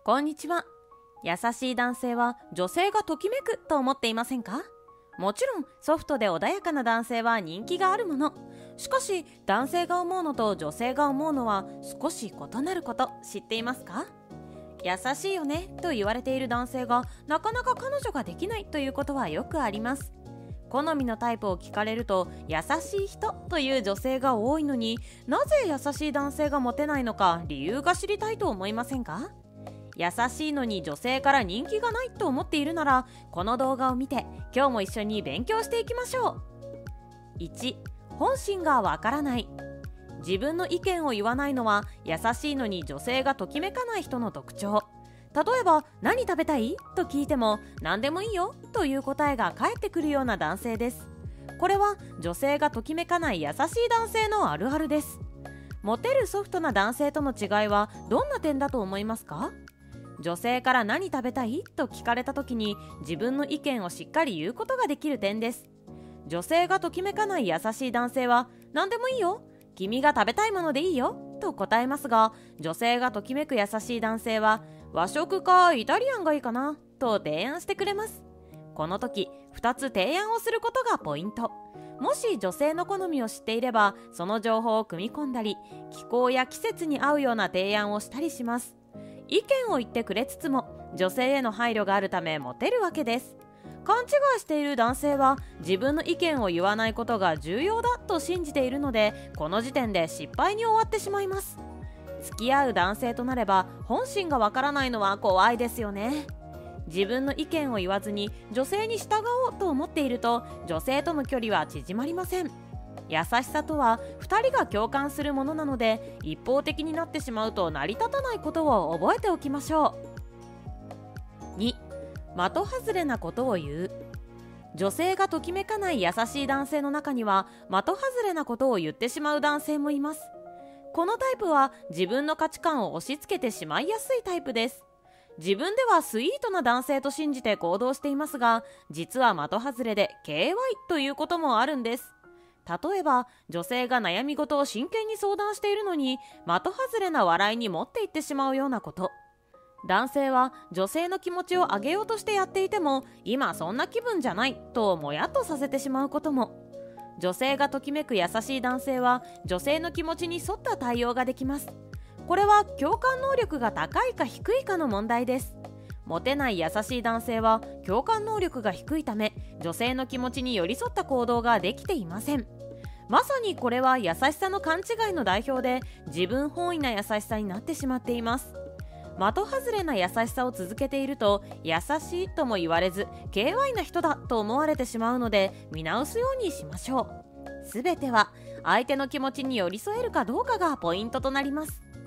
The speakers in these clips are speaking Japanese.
こんにちは。優しい男性は女性がときめくと思っていませんか？もちろんソフトで穏やかな男性は人気があるもの。しかし男性が思うのと女性が思うのは少し異なること知っていますか？優しいよねと言われている男性がなかなか彼女ができないということはよくあります。好みのタイプを聞かれると優しい人という女性が多いのに、なぜ優しい男性がモテないのか理由が知りたいと思いませんか？優しいのに女性から人気がないと思っているなら、この動画を見て今日も一緒に勉強していきましょう。1、本心がわからない。自分の意見を言わないのは優しいのに女性がときめかない人の特徴。例えば何食べたいと聞いても何でもいいよという答えが返ってくるような男性です。これは女性がときめかない優しい男性のあるあるです。モテるソフトな男性との違いはどんな点だと思いますか？女性から何食べたいと聞かれた時に自分の意見をしっかり言うことができる点です。女性がときめかない優しい男性は何でもいいよ、君が食べたいものでいいよと答えますが、女性がときめく優しい男性は和食かイタリアンがいいかなと提案してくれます。この時2つ提案をすることがポイント。もし女性の好みを知っていればその情報を組み込んだり、気候や季節に合うような提案をしたりします。意見を言ってくれつつも女性への配慮があるためモテるわけです。勘違いしている男性は自分の意見を言わないことが重要だと信じているので、この時点で失敗に終わってしまいます。付き合う男性となれば本心がわからないのは怖いですよね。自分の意見を言わずに女性に従おうと思っていると女性との距離は縮まりません。優しさとは2人が共感するものなので、一方的になってしまうと成り立たないことを覚えておきましょう。2、的外れなことを言う。女性がときめかない優しい男性の中には的外れなことを言ってしまう男性もいます。このタイプは自分の価値観を押し付けてしまいやすいタイプです。自分ではスイートな男性と信じて行動していますが、実は的外れで KY ということもあるんです。例えば女性が悩み事を真剣に相談しているのに的外れな笑いに持っていってしまうようなこと。男性は女性の気持ちを上げようとしてやっていても今そんな気分じゃないともやっとさせてしまうことも。女性がときめく優しい男性は女性の気持ちに沿った対応ができます。これは共感能力が高いか低いかの問題です。モテない優しい男性は共感能力が低いため女性の気持ちに寄り添った行動ができていません。まさにこれは優しさの勘違いの代表で自分本位な優しさになってしまっています。的外れな優しさを続けていると優しいとも言われず KY な人だと思われてしまうので見直すようにしましょう。すべては相手の気持ちに寄り添えるかどうかがポイントとなります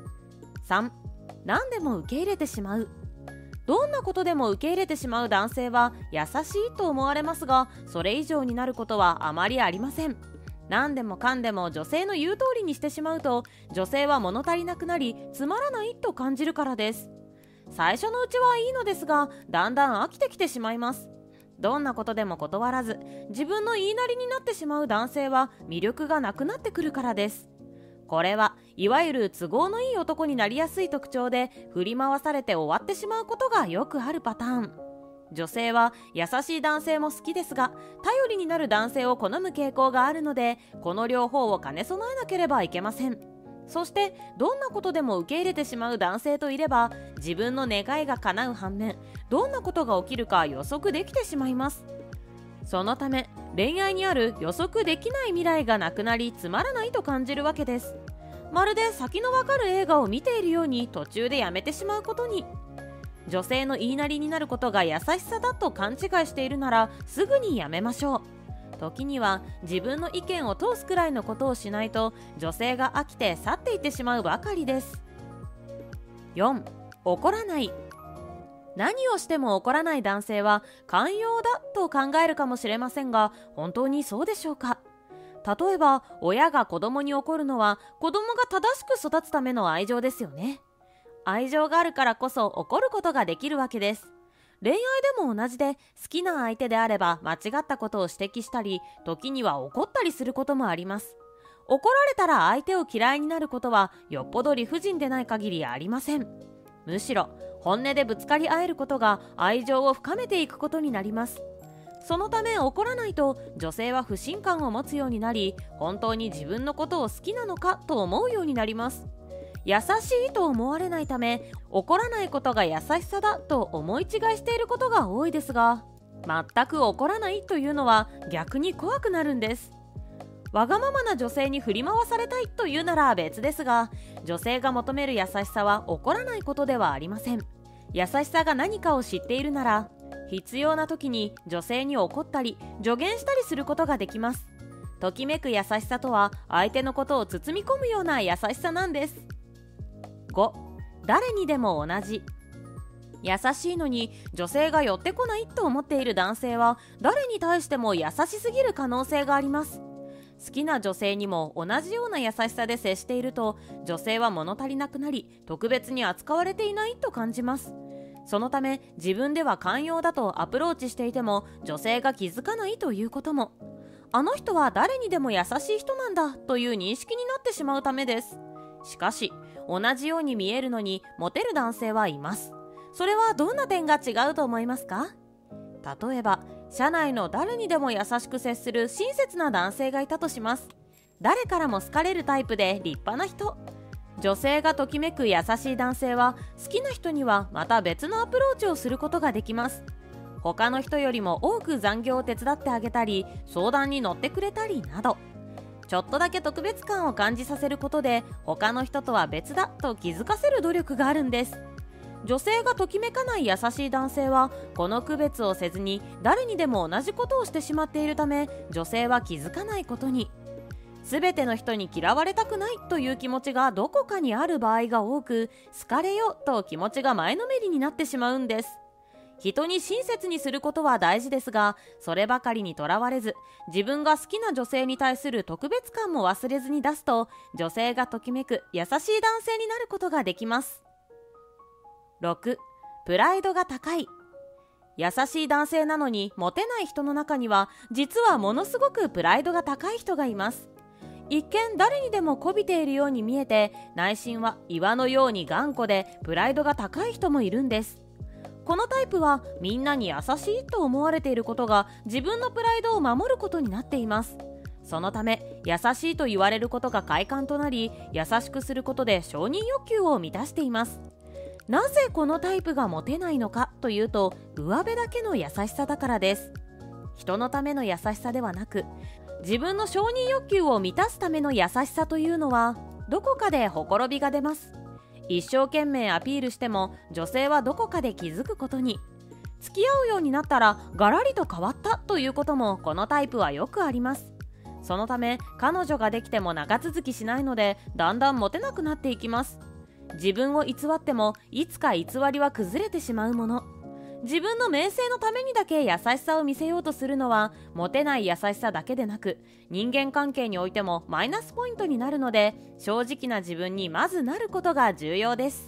。3、何でも受け入れてしまう。どんなことでも受け入れてしまう男性は優しいと思われますが、それ以上になることはあまりありません。何でもかんでも女性の言う通りにしてしまうと女性は物足りなくなりつまらないと感じるからです。最初のうちはいいのですがだんだん飽きてきてしまいます。どんなことでも断らず自分の言いなりになってしまう男性は魅力がなくなってくるからです。これはいわゆる都合のいい男になりやすい特徴で振り回されて終わってしまうことがよくあるパターン。女性は優しい男性も好きですが頼りになる男性を好む傾向があるので、この両方を兼ね備えなければいけません。そしてどんなことでも受け入れてしまう男性といれば自分の願いが叶う反面どんなことが起きるか予測できてしまいます。そのため恋愛にある予測できない未来がなくなりつまらないと感じるわけです。まるで先のわかる映画を見ているように途中でやめてしまうことに。女性の言いなりになることが優しさだと勘違いしているならすぐにやめましょう。時には自分の意見を通すくらいのことをしないと女性が飽きて去っていってしまうばかりです。4、怒らない。何をしても怒らない男性は寛容だと考えるかもしれませんが本当にそうでしょうか？例えば親が子供に怒るのは子供が正しく育つための愛情ですよね。愛情があるからこそ怒ることができるわけです。恋愛でも同じで好きな相手であれば間違ったことを指摘したり時には怒ったりすることもあります。怒られたら相手を嫌いになることはよっぽど理不尽でない限りありません。むしろ本音でぶつかり合えることが愛情を深めていくことになります。そのため怒らないと女性は不信感を持つようになり、本当に自分のことを好きなのかと思うようになります。優しいと思われないため、怒らないことが優しさだと思い違いしていることが多いですが、全く怒らないというのは逆に怖くなるんです。わがままな女性に振り回されたいというなら別ですが、女性が求める優しさは怒らないことではありません。優しさが何かを知っているなら、必要な時に女性に怒ったり助言したりすることができます。ときめく優しさとは、相手のことを包み込むような優しさなんです。5. 誰にでも同じ。優しいのに女性が寄ってこないと思っている男性は、誰に対しても優しすぎる可能性があります。好きな女性にも同じような優しさで接していると、女性は物足りなくなり、特別に扱われていないと感じます。そのため、自分では寛容だとアプローチしていても女性が気づかないということも。あの人は誰にでも優しい人なんだという認識になってしまうためです。しかし、同じように見えるのにモテる男性はいます。それはどんな点が違うと思いますか？例えば、社内の誰にでも優しく接する親切な男性がいたとします。誰からも好かれるタイプで立派な人。女性がときめく優しい男性は、好きな人にはまた別のアプローチをすることができます。他の人よりも多く残業を手伝ってあげたり、相談に乗ってくれたりなど、ちょっとだけ特別感を感じさせることで、他の人とは別だと気づかせる努力があるんです。女性がときめかない優しい男性は、この区別をせずに誰にでも同じことをしてしまっているため、女性は気づかないことに。全ての人に嫌われたくないという気持ちがどこかにある場合が多く、好かれよと気持ちが前のめりになってしまうんです。人に親切にすることは大事ですが、そればかりにとらわれず、自分が好きな女性に対する特別感も忘れずに出すと、女性がときめく優しい男性になることができます。6. プライドが高い。優しい男性なのにモテない人の中には、実はものすごくプライドが高い人がいます。一見誰にでも媚びているように見えて、内心は岩のように頑固でプライドが高い人もいるんです。このタイプはみんなに優しいと思われていることが、自分のプライドを守ることになっています。そのため、優しいと言われることが快感となり、優しくすることで承認欲求を満たしています。なぜこのタイプがモテないのかというと、上辺だけの優しさだからです。人のための優しさではなく、自分の承認欲求を満たすための優しさというのは、どこかでほころびが出ます。一生懸命アピールしても、女性はどこかで気づくことに。付き合うようになったらガラリと変わったということも、このタイプはよくあります。そのため、彼女ができても長続きしないので、だんだんモテなくなっていきます。自分を偽っても、いつか偽りは崩れてしまうもの。自分の名声のためにだけ優しさを見せようとするのは、モテない優しさだけでなく、人間関係においてもマイナスポイントになるので、正直な自分にまずなることが重要です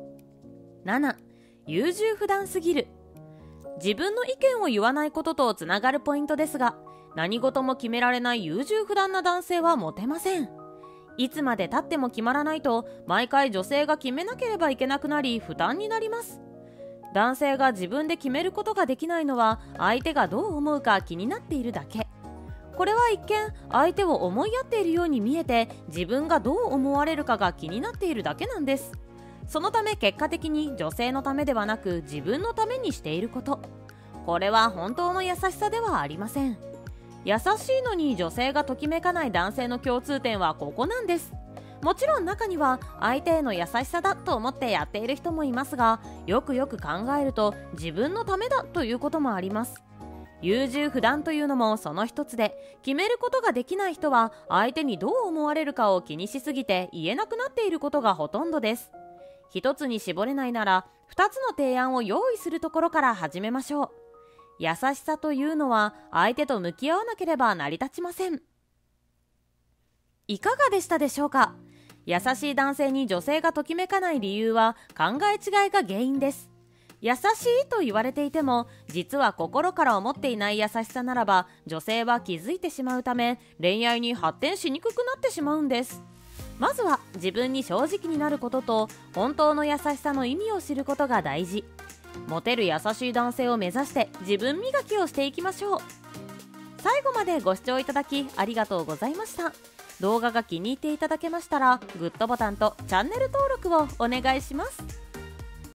。7. 優柔不断すぎる。自分の意見を言わないこととつながるポイントですが、何事も決められない優柔不断な男性はモテません。いつまで経っても決まらないと、毎回女性が決めなければいけなくなり、負担になります。男性が自分で決めることができないのは、相手がどう思うか気になっているだけ。これは一見相手を思いやっているように見えて、自分がどう思われるかが気になっているだけなんです。そのため結果的に女性のためではなく、自分のためにしていること。これは本当の優しさではありません。優しいのに女性がときめかない男性の共通点はここなんです。もちろん中には相手への優しさだと思ってやっている人もいますが、よくよく考えると自分のためだということもあります。優柔不断というのもその一つで、決めることができない人は相手にどう思われるかを気にしすぎて言えなくなっていることがほとんどです。一つに絞れないなら、二つの提案を用意するところから始めましょう。優しさというのは相手と向き合わなければ成り立ちません。いかがでしたでしょうか？優しい男性に女性がときめかない理由は考え違いが原因です。優しいと言われていても、実は心から思っていない優しさならば、女性は気づいてしまうため、恋愛に発展しにくくなってしまうんです。 まずは自分に正直になることと、本当の優しさの意味を知ることが大事。モテる優しい男性を目指して自分磨きをしていきましょう。最後までご視聴いただきありがとうございました。動画が気に入っていただけましたらグッドボタンとチャンネル登録をお願いします。